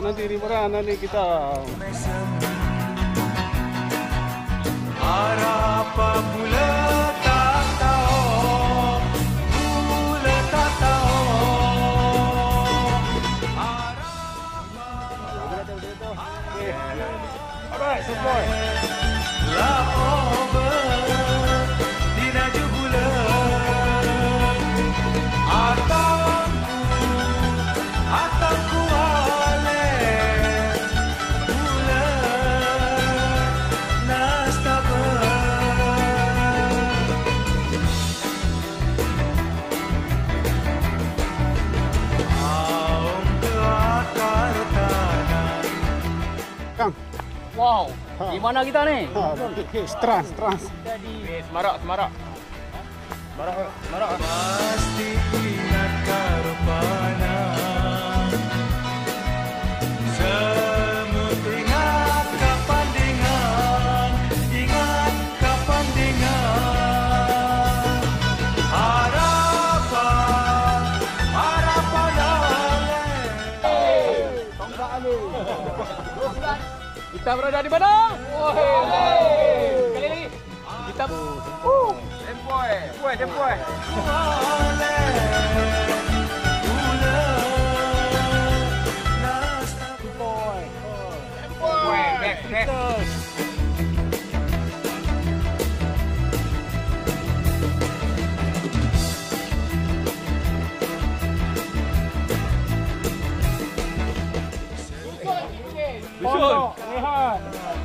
nanti di mana nanti kita. Apa pula tak tahu, pula tak tahu. Alright, so boy. La over dinaju bulan. Ataku ale bulan nastaba. Aum terakar tanah. Kang. Wow, di mana kita ni? Okay, trans. Kita di Semarak. Pasti ingat karupana. Semut ingat kapan dengan, ingat kapan dengan. Harapan Kita berada di mana? Kali lagi. Kita Tempoy. Next. Pondok, lihat.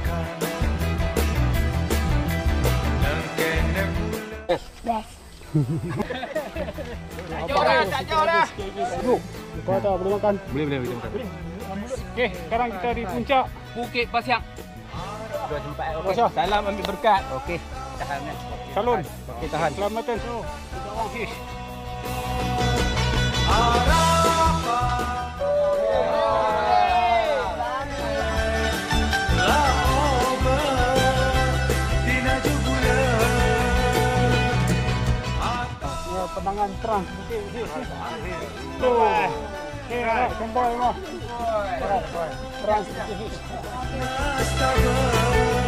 Tak jauh dah. Bro, kau tak boleh makan. Boleh kita makan. Okey, sekarang kita di puncak Bukit Pasiang. Dua tempat. Pasang. Salam ambil berkat. Okey. Tahan. Salon. Okey, tahan. Selamatan. Penangan trans. Tuh. Sampai mah. Trans.